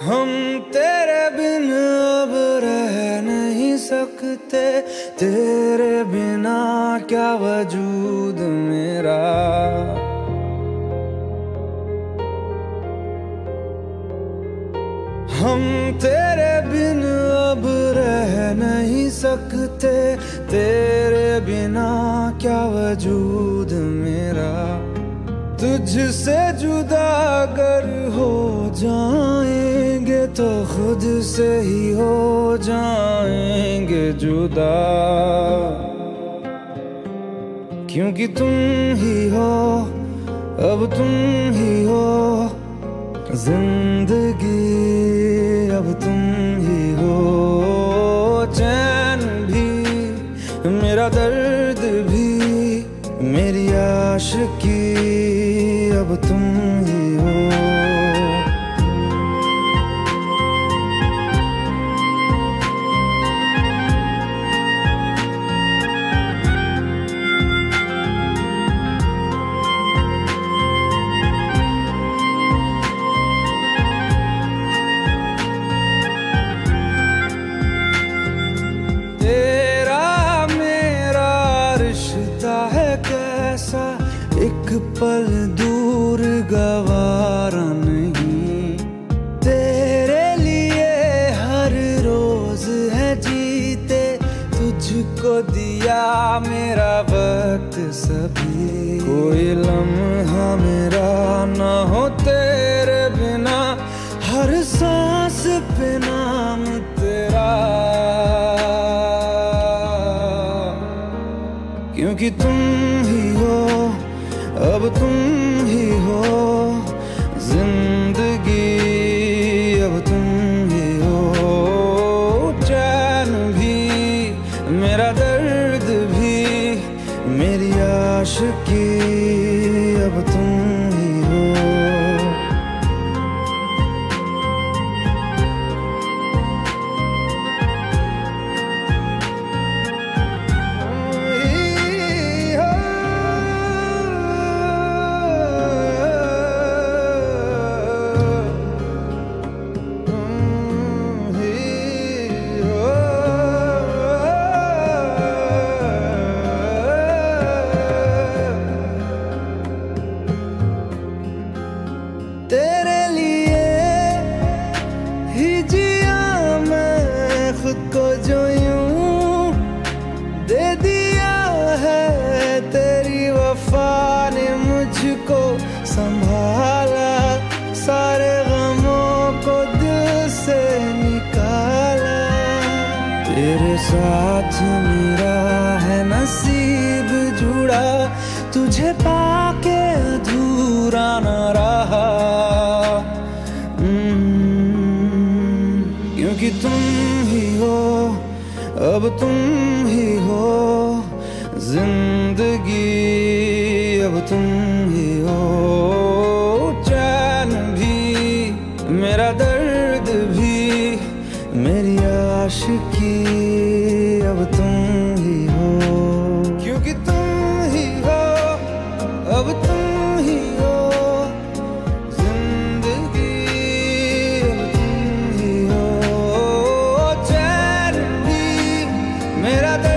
हम तेरे बिन अब रह नहीं सकते, तेरे बिना क्या वजूद मेरा। हम तेरे बिन अब रह नहीं सकते, तेरे बिना क्या वजूद मेरा। तुझसे जुदा अगर हो जाएंगे तो खुद से ही हो जाएंगे जुदा, क्योंकि तुम ही हो, अब तुम ही हो जिंदगी, अब तुम ही हो। चैन भी मेरा दर्द भी मेरी आशिकी, अब तुम ही हो। एक पल दूर गवारा नहीं, तेरे लिए हर रोज है जीते, तुझको दिया मेरा वक्त सभी। कोई लम्हा मेरा ना हो तेरे बिना, हर सांस पे नाम तेरा, क्योंकि तुम ही हो, अब तुम ही हो जिंदगी, अब तुम ही हो। चैन भी मेरा दर्द भी मेरी आशिकी, अब तुम ही हो। तेरे लिए ही जिया मैं खुद को, जो यूं दे दिया है तेरी वफा ने मुझको संभाला, सारे गमों को दिल से निकाला। तेरे साथ मेरा है नसीब जुड़ा, तुझे पाके अधूरा न रहा, क्योंकि तुम ही हो, अब तुम ही हो जिंदगी, अब तुम ही हो। चैन भी मेरा दर्द भी मेरी आशिकी, अब तुम ही हो, क्योंकि तुम ही हो, अब तुम ही हो जिंदगी, अब तुम ही हो। चैन भी मेरा